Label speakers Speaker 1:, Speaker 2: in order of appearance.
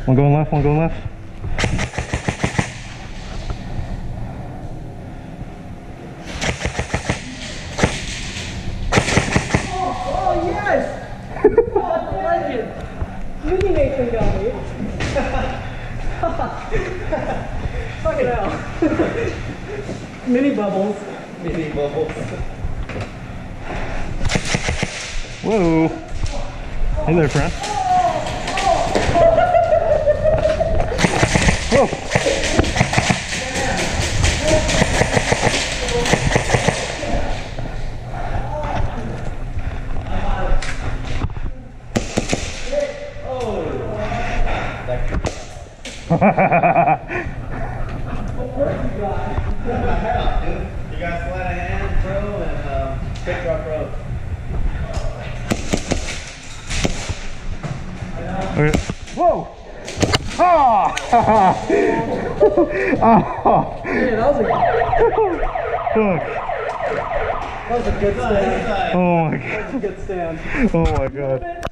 Speaker 1: One going left, one going left.
Speaker 2: Oh, yes! Oh, legend! Mini Nathan got me. Fucking hell. Mini bubbles.
Speaker 3: Mini bubbles.
Speaker 1: Whoa. Hey there, friend. Whoa.
Speaker 3: You got sleight of hand pro and pick drop pro.
Speaker 1: Okay. Whoa! Oh! Oh!
Speaker 2: Yeah, that was a
Speaker 1: Fuck.
Speaker 2: good stand.
Speaker 1: Oh my god.
Speaker 2: That was a good stand.
Speaker 1: Oh my god.